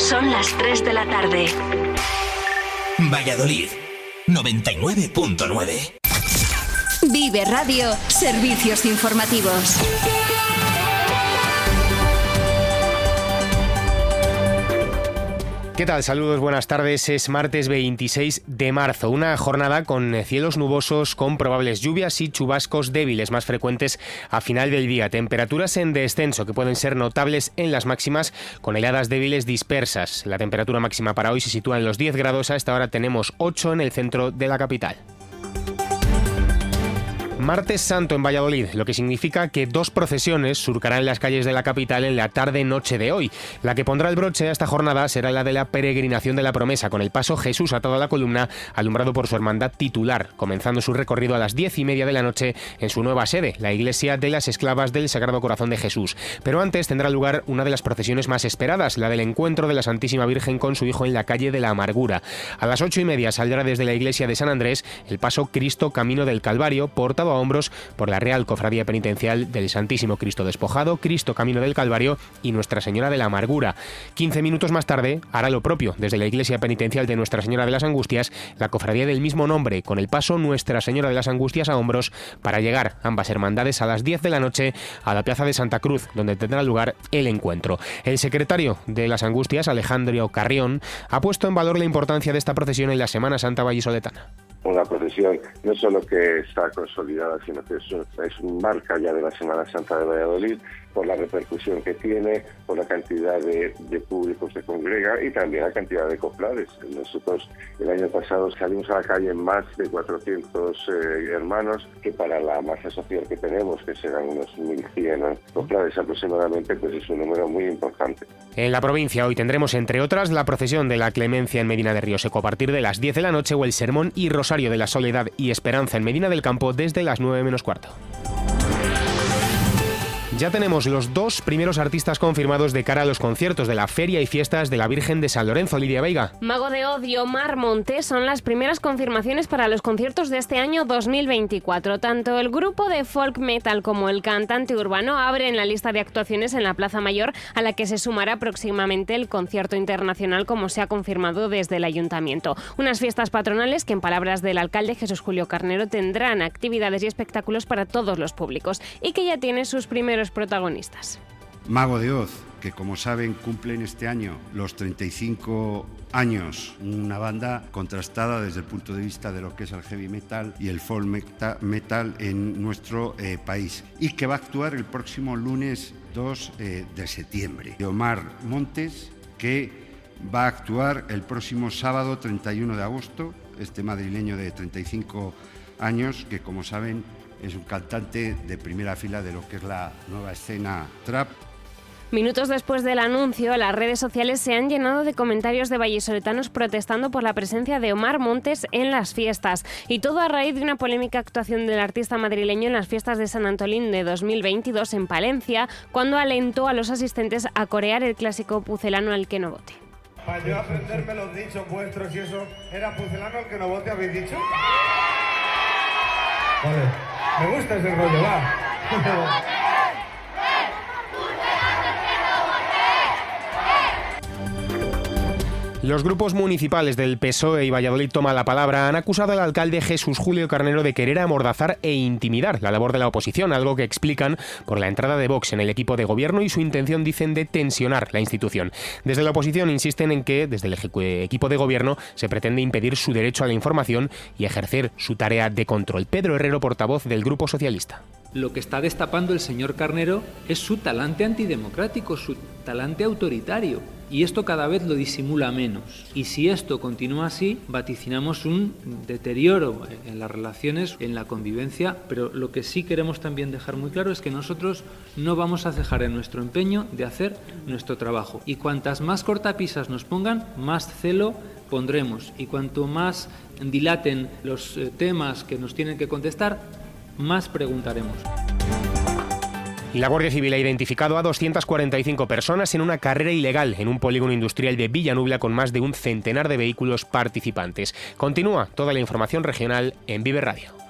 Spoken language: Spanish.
Son las 3 de la tarde. Valladolid, 99.9. Vive Radio, servicios informativos. ¿Qué tal? Saludos, buenas tardes. Es martes 26 de marzo, una jornada con cielos nubosos, con probables lluvias y chubascos débiles más frecuentes a final del día. Temperaturas en descenso que pueden ser notables en las máximas, con heladas débiles dispersas. La temperatura máxima para hoy se sitúa en los 10 grados, a esta hora tenemos 8 en el centro de la capital. Martes Santo en Valladolid, lo que significa que dos procesiones surcarán las calles de la capital en la tarde-noche de hoy. La que pondrá el broche a esta jornada será la de la peregrinación de la promesa, con el paso Jesús atado a la columna, alumbrado por su hermandad titular, comenzando su recorrido a las 10:30 de la noche en su nueva sede, la Iglesia de las Esclavas del Sagrado Corazón de Jesús. Pero antes tendrá lugar una de las procesiones más esperadas, la del encuentro de la Santísima Virgen con su hijo en la calle de la Amargura. A las 8:30 saldrá desde la Iglesia de San Andrés el paso Cristo Camino del Calvario, portado a hombros por la Real Cofradía Penitencial del Santísimo Cristo Despojado, Cristo Camino del Calvario y Nuestra Señora de la Amargura. 15 minutos más tarde hará lo propio desde la Iglesia Penitencial de Nuestra Señora de las Angustias, la cofradía del mismo nombre, con el paso Nuestra Señora de las Angustias a hombros, para llegar ambas hermandades a las 10 de la noche a la Plaza de Santa Cruz, donde tendrá lugar el encuentro. El secretario de las Angustias, Alejandro Carrión, ha puesto en valor la importancia de esta procesión en la Semana Santa vallisoletana. Una procesión no solo que está consolidada, sino que es un marca ya de la Semana Santa de Valladolid, por la repercusión que tiene, por la cantidad de públicos que congrega y también la cantidad de cofrades. Nosotros el año pasado salimos a la calle más de 400 hermanos, que para la masa social que tenemos, que serán unos 1.100 cofrades aproximadamente, pues es un número muy importante. En la provincia hoy tendremos, entre otras, la procesión de la Clemencia en Medina de Rioseco a partir de las 10 de la noche o el Sermón y Rosario de la Soledad y Esperanza en Medina del Campo desde las 9 menos cuarto. Ya tenemos los dos primeros artistas confirmados de cara a los conciertos de la Feria y Fiestas de la Virgen de San Lorenzo. Lidia Veiga. Mago de Oz y Omar Montes son las primeras confirmaciones para los conciertos de este año 2024. Tanto el grupo de folk metal como el cantante urbano abren la lista de actuaciones en la Plaza Mayor, a la que se sumará próximamente el concierto internacional, como se ha confirmado desde el Ayuntamiento. Unas fiestas patronales que, en palabras del alcalde Jesús Julio Carnero, tendrán actividades y espectáculos para todos los públicos y que ya tiene sus primeros protagonistas. Mago de Oz, que como saben cumplen este año los 35 años, una banda contrastada desde el punto de vista de lo que es el heavy metal y el folk metal en nuestro país, y que va a actuar el próximo lunes 2 de septiembre. Omar Montes, que va a actuar el próximo sábado 31 de agosto, este madrileño de 35 años, que como saben es un cantante de primera fila de lo que es la nueva escena trap. Minutos después del anuncio, las redes sociales se han llenado de comentarios de vallisoletanos protestando por la presencia de Omar Montes en las fiestas. Y todo a raíz de una polémica actuación del artista madrileño en las fiestas de San Antolín de 2022 en Palencia, cuando alentó a los asistentes a corear el clásico Pucelano al que no vote. Para yo aprenderme los dichos vuestros y eso, ¿era Pucelano al que no vote, habéis dicho? Vale, me gusta ese rollo, va. Los grupos municipales del PSOE y Valladolid Toma la Palabra han acusado al alcalde Jesús Julio Carnero de querer amordazar e intimidar la labor de la oposición, algo que explican por la entrada de Vox en el equipo de gobierno y su intención, dicen, de tensionar la institución. Desde la oposición insisten en que, desde el equipo de gobierno, se pretende impedir su derecho a la información y ejercer su tarea de control. Pedro Herrero, portavoz del Grupo Socialista. Lo que está destapando el señor Carnero es su talante antidemocrático, su talante autoritario. Y esto cada vez lo disimula menos. Y si esto continúa así, vaticinamos un deterioro en las relaciones, en la convivencia, pero lo que sí queremos también dejar muy claro es que nosotros no vamos a cejar en nuestro empeño de hacer nuestro trabajo. Y cuantas más cortapisas nos pongan, más celo pondremos. Y cuanto más dilaten los temas que nos tienen que contestar, más preguntaremos. La Guardia Civil ha identificado a 245 personas en una carrera ilegal en un polígono industrial de Villanubla con más de un centenar de vehículos participantes. Continúa toda la información regional en Vive Radio.